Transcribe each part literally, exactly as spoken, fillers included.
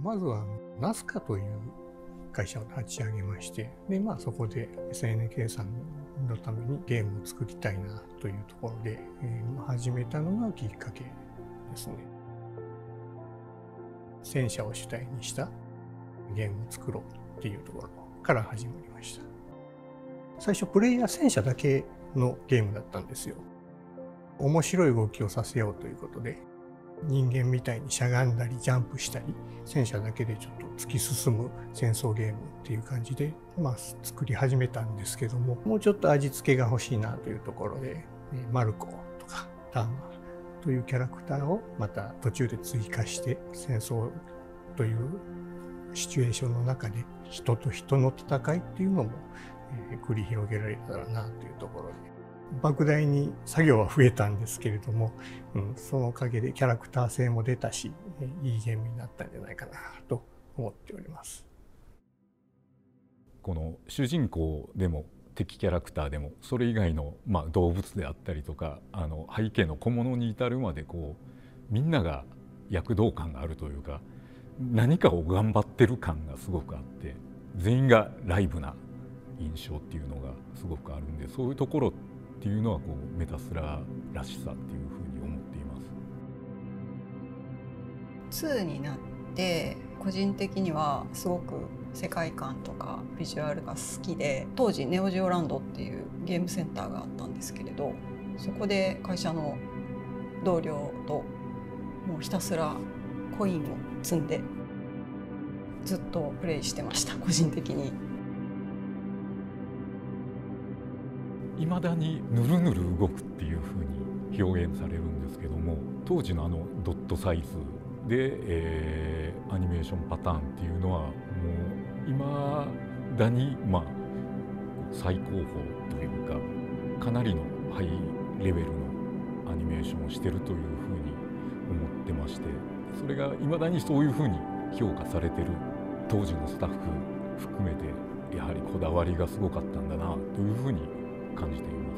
まずはナスカという会社を立ち上げまして、で、まあ、そこで エスエヌケー さんのためにゲームを作りたいなというところで、えー、始めたのがきっかけですね。戦車を主体にしたゲームを作ろうっていうところから始まりました。最初プレイヤー戦車だけのゲームだったんですよ。面白い動きをさせようということで、人間みたいにしゃがんだりジャンプしたり、戦車だけでちょっと突き進む戦争ゲームっていう感じで、まあ、作り始めたんですけども、もうちょっと味付けが欲しいなというところで、マルコとかターマというキャラクターをまた途中で追加して、戦争というシチュエーションの中で人と人の戦いっていうのも繰り広げられたらなというところで、莫大に作業は増えたんですけれども、うん、そのおかげでキャラクター性も出たし、いいゲームになったんじゃないかなと思っております。 この主人公でも敵キャラクターでもそれ以外の、まあ、動物であったりとか、あの背景の小物に至るまでこうみんなが躍動感があるというか、何かを頑張ってる感がすごくあって、全員がライブな印象っていうのがすごくあるんで、そういうところっていうのはこうメタスラらしさっていうふうに思っています。 ツーになって個人的にはすごく世界観とかビジュアルが好きで、当時ネオジオランドっていうゲームセンターがあったんですけれど、そこで会社の同僚ともうひたすらコインを積んでずっとプレイしてました、個人的に。 いまだにぬるぬる動くっていうふうに表現されるんですけども、当時のあのドットサイズで、えー、アニメーションパターンっていうのはもういまだに、まあ、最高峰というかかなりのハイレベルのアニメーションをしてるというふうに思ってまして、それがいまだにそういうふうに評価されてる当時のスタッフ含めて、やはりこだわりがすごかったんだなというふうに感じています。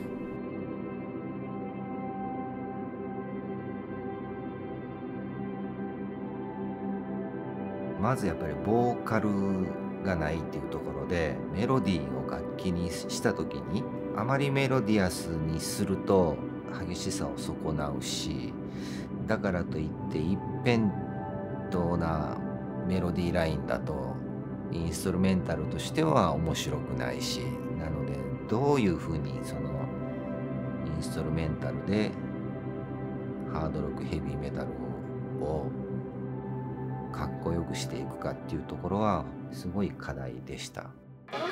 まずやっぱりボーカルがないっていうところで、メロディーを楽器にした時にあまりメロディアスにすると激しさを損なうし、だからといって一辺倒なメロディーラインだとインストルメンタルとしては面白くないし、なのでどういうふうにそのインストルメンタルでハードロックヘビーメタルをかっこよくしていくかっていうところはすごい課題でした。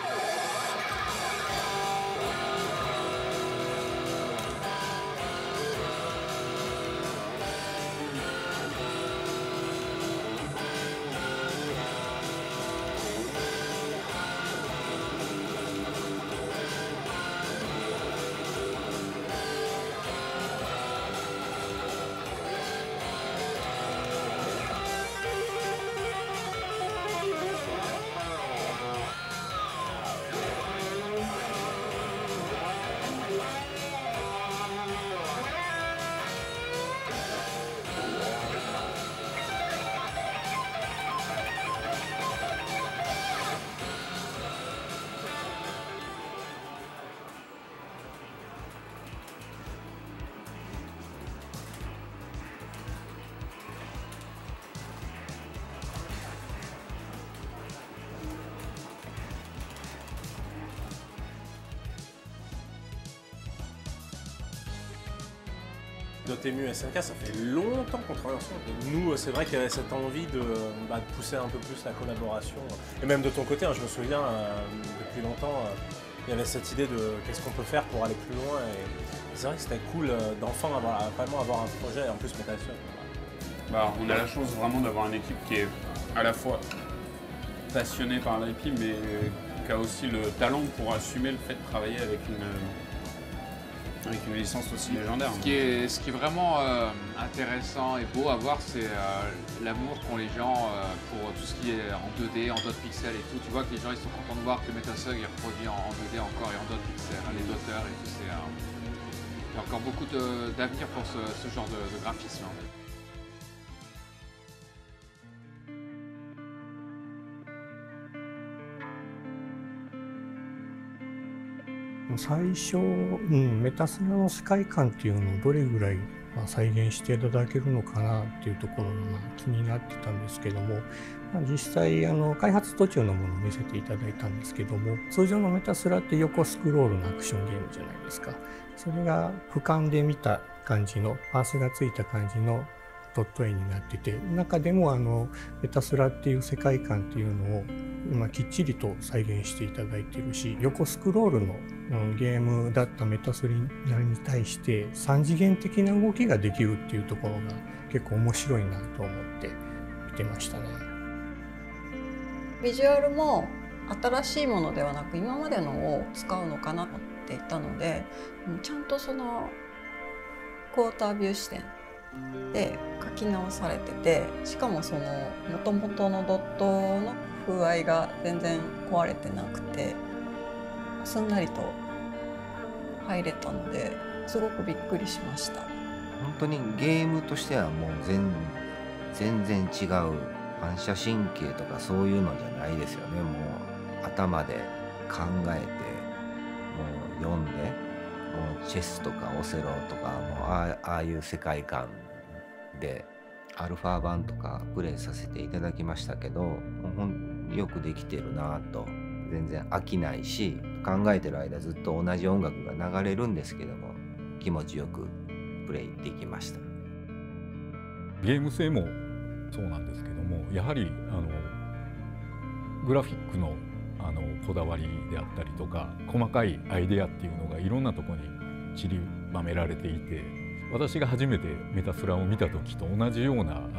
Dotemu S N K, ça fait longtemps qu'on travaille ensemble. Et nous, c'est vrai qu'il y avait cette envie de, bah, de pousser un peu plus la collaboration. Et même de ton côté, hein, je me souviens, euh, depuis longtemps, euh, il y avait cette idée de qu'est-ce qu'on peut faire pour aller plus loin. Et c'est vrai que c'était cool euh, d'enfin avoir, vraiment avoir un projet, et en plus Metal Slug. Bah, on a la chance vraiment d'avoir une équipe qui est à la fois passionnée par l'I P, mais qui a aussi le talent pour assumer le fait de travailler avec une... avec une licence aussi légendaire. Ce qui est, ce qui est vraiment euh, intéressant et beau à voir, c'est euh, l'amour qu'ont les gens euh, pour tout ce qui est en deux D, en dot pixels et tout. Tu vois que les gens ils sont contents de voir que Metal Slug est reproduit en, en deux D encore et en dot pixels, hein, les doteurs et tout. C'est, euh, il y a encore beaucoup d'avenir pour ce, ce genre de, de graphisme. Hein. 最初、うん、メタスラの世界観っていうのをどれぐらいまあ再現していただけるのかなっていうところがまあ気になってたんですけども、まあ、実際あの開発途中のものを見せていただいたんですけども、通常のメタスラって横スクロールのアクションゲームじゃないですか。それが俯瞰で見た感じのパースがついた感じのドット絵になってて、中でもあのメタスラっていう世界観っていうのを今きっちりと再現していただいているし、横スクロールのゲームだったメタスラに対して三次元的な動きができるっていうところが結構面白いなと思って見てましたね。 ビジュアルも新しいものではなく今までのを使うのかなと思っていたので、ちゃんとそのクォータービュー視点で書き直されてて、しかもその元々のドットの風合いが全然壊れてなくてすんなりと入れたのですごくびっくりしました。 本当にゲームとしてはもう全全然違う、反射神経とかそういうのじゃないですよね。もう頭で考えてもう読んで、もうチェスとかオセロとかもうああ、ああいう世界観でアルファ版とかプレイさせていただきましたけど、もうほんよくできてるなと。全然飽きないし、考えてる間ずっと同じ音楽が流れるんですけども気持ちよくプレイできました。 ゲーム性もそうなんですけども、やはりあのグラフィックのあのこだわりであったりとか、細かいアイデアっていうのがいろんなところに散りばめられていて、私が初めてメタスラを見た時と同じようなあのこ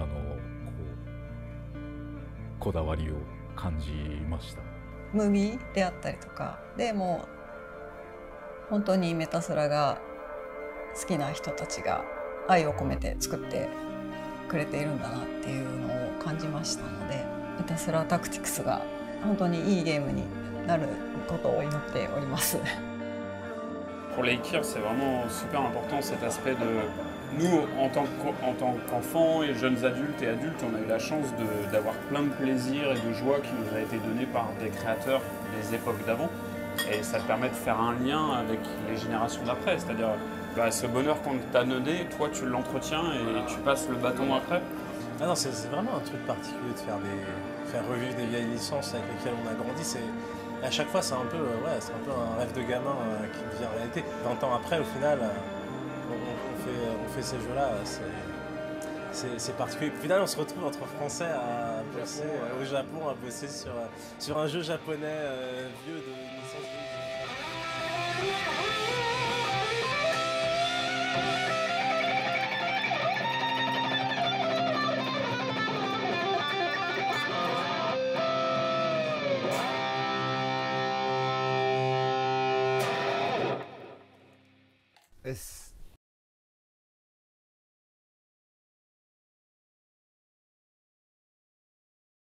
うこだわりを感じました。 ムービーであったりとかでもう本当にメタスラが好きな人たちが愛を込めて作ってくれているんだなっていうのを感じましたので、メタスラタクティクスが本当にいいゲームになることを祈っております。 Pour les Kirs, c'est vraiment super important cet aspect de nous en tant qu'en tant qu'enfants et jeunes adultes et adultes, on a eu la chance d'avoir plein de plaisir et de joie qui nous a été donné par des créateurs des époques d'avant, et ça te permet de faire un lien avec les générations d'après, c'est-à-dire bah, ce bonheur qu'on t'a donné, toi tu l'entretiens et tu passes le bâton après. Ah non, c'est vraiment un truc particulier de faire, des, faire revivre des vieilles licences avec lesquelles on a grandi. À chaque fois, c'est un, ouais, un peu un rêve de gamin euh, qui devient réalité. vingt ans après, au final, euh, on, on, fait, on fait ces jeux-là, c'est particulier. Au final, on se retrouve entre Français à bosser euh, au Japon, à bosser sur, sur un jeu japonais euh, vieux de licence de... S